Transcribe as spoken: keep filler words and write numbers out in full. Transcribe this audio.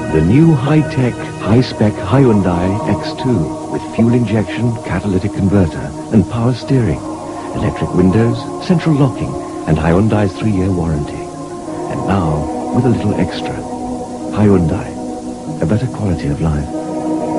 The new high-tech, high-spec Hyundai X two with fuel injection, catalytic converter and power steering, electric windows, central locking and Hyundai's three-year warranty. And now, with a little extra. Hyundai, a better quality of life.